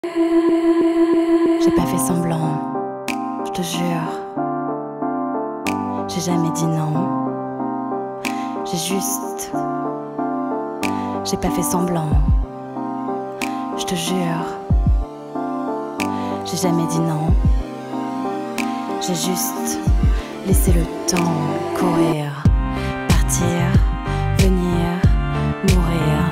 J'ai pas fait semblant, je te jure. J'ai jamais dit non. J'ai pas fait semblant, je te jure. J'ai jamais dit non. J'ai juste laissé le temps courir, partir, venir, mourir.